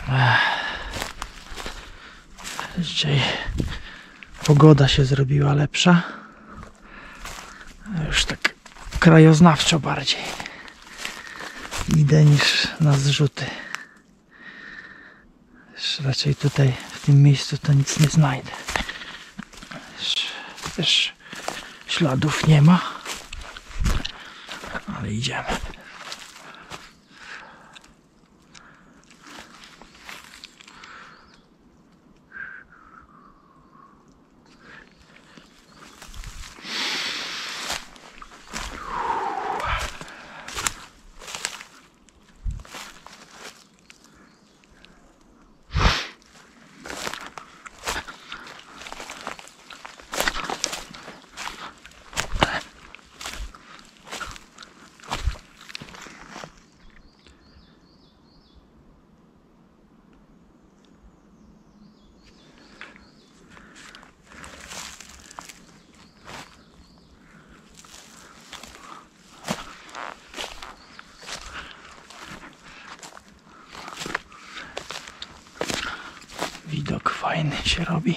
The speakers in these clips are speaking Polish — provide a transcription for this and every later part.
Dzisiaj pogoda się zrobiła lepsza. Już tak krajoznawczo bardziej idę niż na zrzuty. Raczej tutaj w tym miejscu to nic nie znajdę. Też śladów nie ma, ale idziemy. Widok fajny się robi.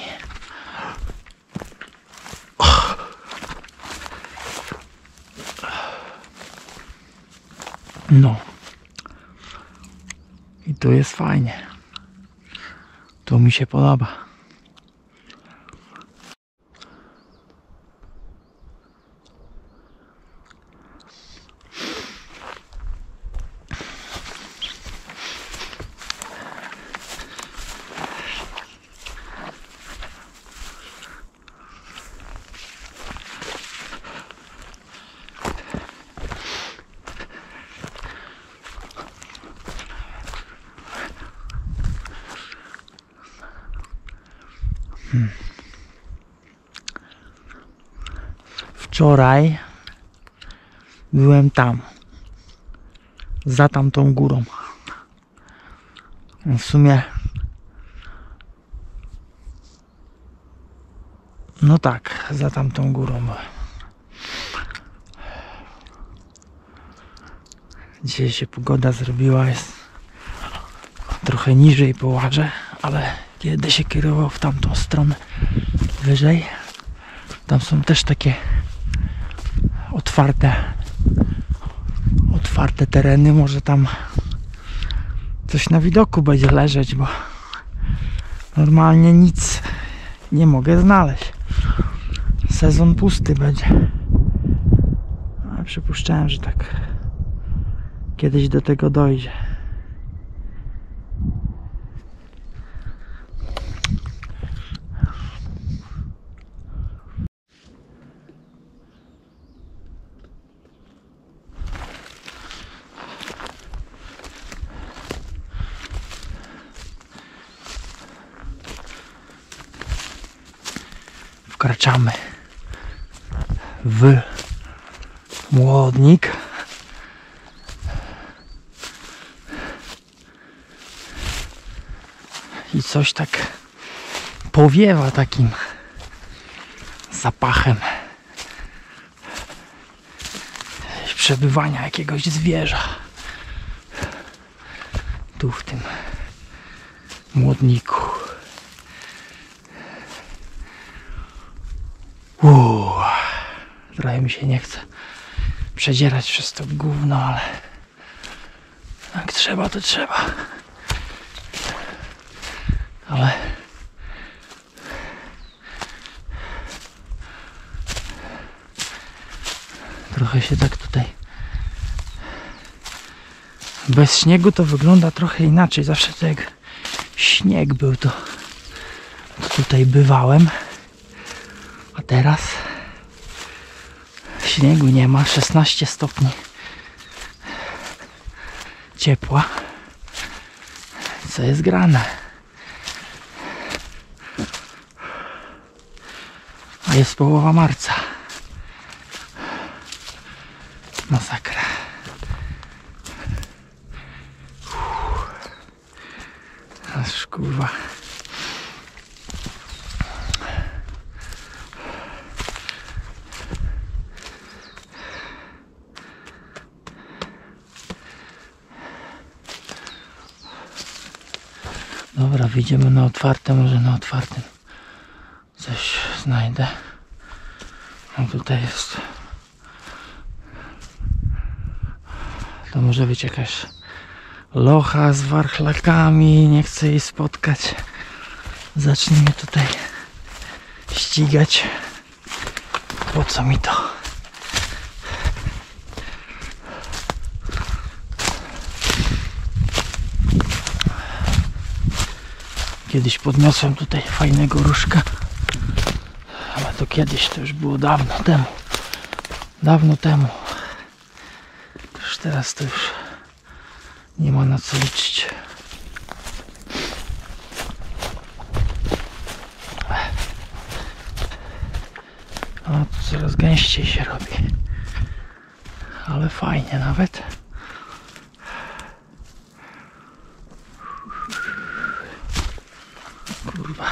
No. I tu jest fajnie. Tu mi się podoba. Wczoraj byłem tam, za tamtą górą. W sumie, no tak, za tamtą górą byłem. Dzisiaj się pogoda zrobiła, jest trochę niżej po łaże, ale kiedy się kierował w tamtą stronę wyżej, tam są też takie otwarte tereny, może tam coś na widoku będzie leżeć, bo normalnie nic nie mogę znaleźć. Sezon pusty będzie. Ale przypuszczałem, że tak kiedyś do tego dojdzie. Wkraczamy w Młodnik. I coś tak powiewa takim zapachem przebywania jakiegoś zwierza tu w tym Młodniku. Trochę mi się nie chce przedzierać przez to gówno, ale jak trzeba, to trzeba. Ale trochę się tak tutaj bez śniegu to wygląda trochę inaczej. Zawsze to jak śnieg był, to tutaj bywałem, a teraz śniegu nie ma. 16 stopni ciepła. Co jest grane? A jest połowa marca. Masakra. Aż kurwa. Dobra, wyjdziemy na otwarte, może na otwartym coś znajdę. No tutaj jest. To może być jakaś locha z warchlakami, nie chcę jej spotkać. Zacznie mnie tutaj ścigać. Po co mi to? Kiedyś podniosłem tutaj fajnego różka, ale to kiedyś, to już było dawno temu. Dawno temu. Już teraz to już nie ma na co liczyć. A to coraz gęściej się robi. Ale fajnie nawet. Kurwa.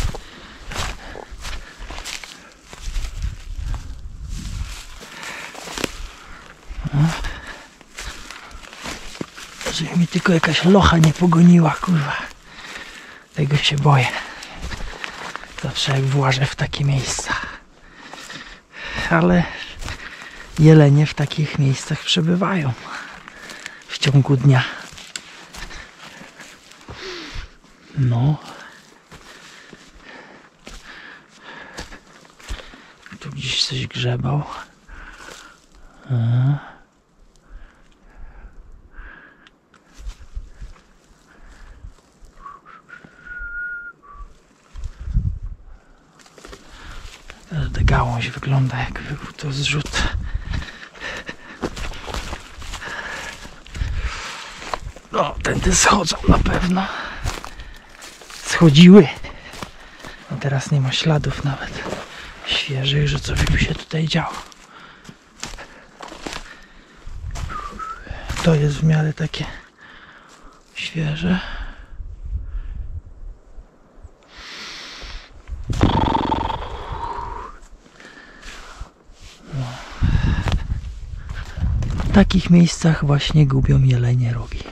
Żeby mi tylko jakaś locha nie pogoniła, kurwa. Tego się boję. Zawsze jak włażę w takie miejsca. Ale jelenie w takich miejscach przebywają w ciągu dnia. No. Tu gdzieś coś grzebał. Ta gałąź wygląda jakby był to zrzut. No, tędy schodzą na pewno. Schodziły. A teraz nie ma śladów nawet świeżych, że coś by się tutaj działo. To jest w miarę takie świeże. No. W takich miejscach właśnie gubią jelenie rogi.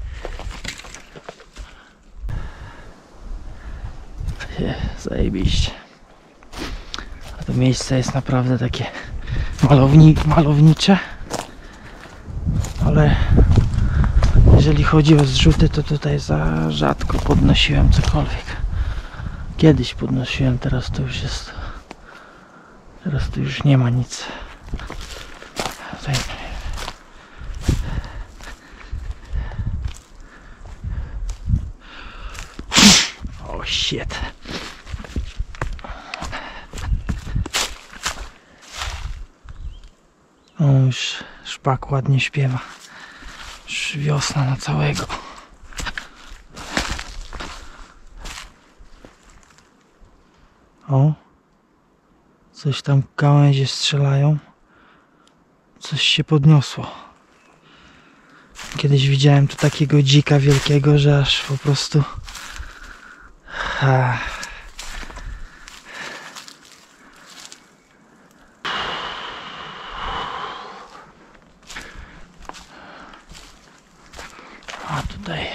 Zajebiście. A to miejsce jest naprawdę takie malownicze. Ale jeżeli chodzi o zrzuty, to tutaj za rzadko podnosiłem cokolwiek. Kiedyś podnosiłem, teraz to już jest. Teraz tu już nie ma nic. Tutaj. O shit. O, już szpak ładnie śpiewa. Już wiosna na całego. O, coś tam gałęzie strzelają. Coś się podniosło. Kiedyś widziałem tu takiego dzika wielkiego, że aż po prostu... A tutaj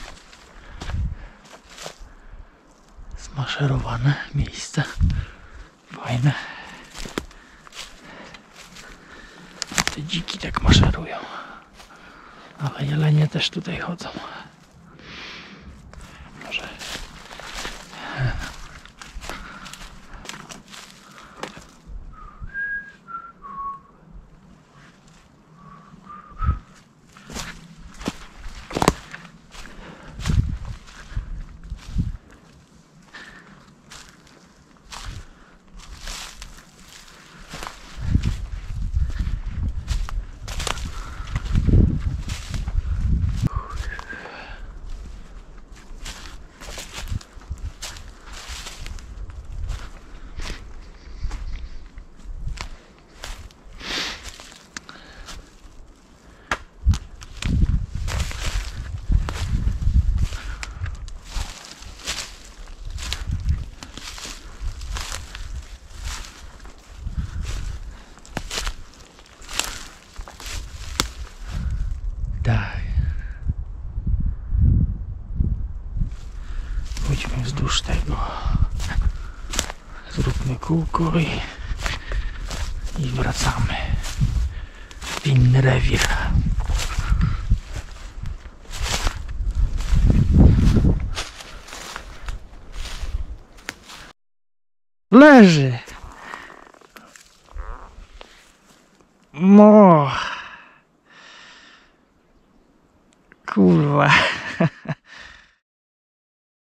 zmaszerowane miejsce. Fajne. Te dziki tak maszerują. Ale jelenie też tutaj chodzą. Może... Idźmy wzdłuż tego. Zróbmy kółko i wracamy w inny rewir. Leży. No. Kurwa.